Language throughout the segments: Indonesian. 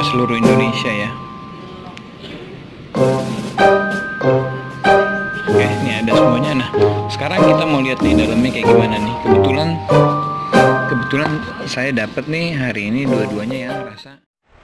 seluruh Indonesia ya. Oke, ini ada semuanya. Nah, sekarang kita mau lihat nih dalamnya kayak gimana nih. Kebetulan saya dapat nih hari ini dua-duanya yang rasa.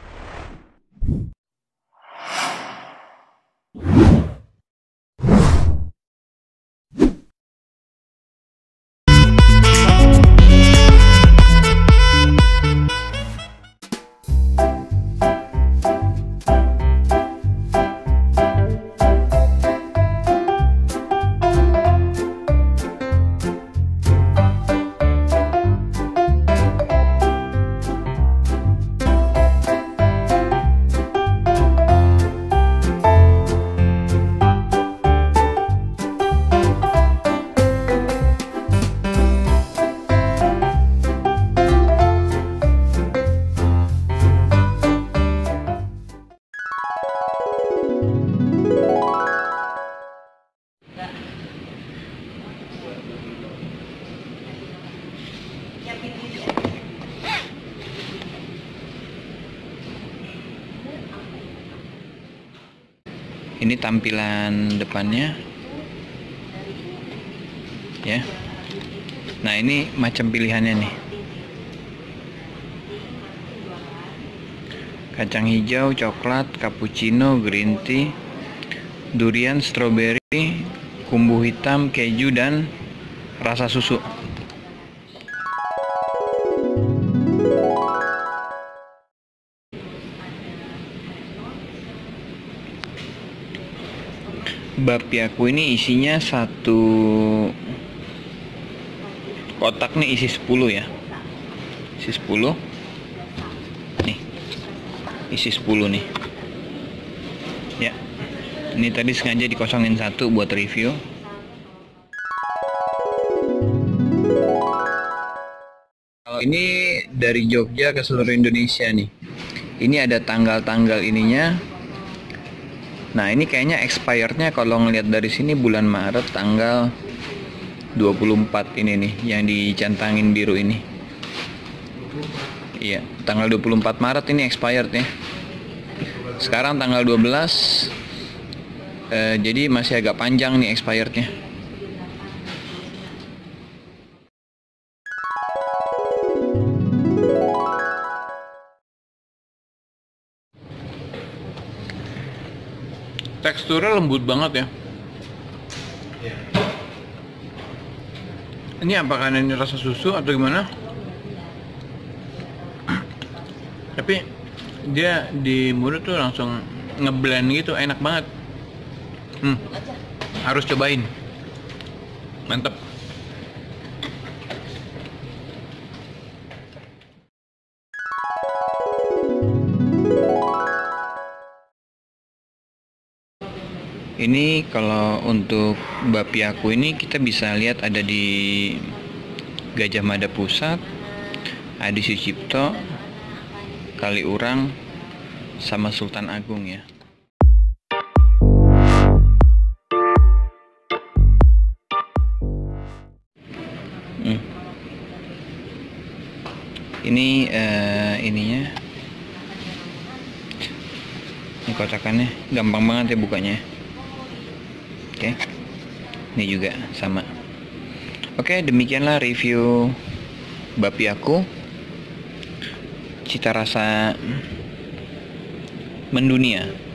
Ini tampilan depannya ya. Nah, ini macam pilihannya nih. Kacang hijau, coklat, cappuccino, green tea, durian, strawberry, kumbu hitam, keju, dan rasa susu. Bapiaku ini isinya satu kotak nih, isi 10 ya. Isi 10. Nih. Isi 10 nih. Ya. Ini tadi sengaja dikosongin satu buat review. Kalau ini dari Jogja ke seluruh Indonesia nih. Ini ada tanggal-tanggal ininya. Nah, ini kayaknya expirednya kalau ngelihat dari sini bulan Maret tanggal 24 ini nih, yang dicentangin biru ini. Iya, tanggal 24 Maret ini expired ya. Sekarang tanggal 12, jadi masih agak panjang nih expirednya. Teksturnya lembut banget ya. Ini apakah ini rasa susu atau gimana? Tapi dia di mulut tuh langsung ngeblend gitu, enak banget. Harus cobain. Mantep. Ini kalau untuk bapiaku ini kita bisa lihat ada di Gajah Mada Pusat, Adi Sucipto, Kaliurang, sama Sultan Agung ya. Ini ininya, ini kotakannya gampang banget ya bukanya. Oke, ini juga sama. Oke, demikianlah review bapiaku. Cita rasa mendunia.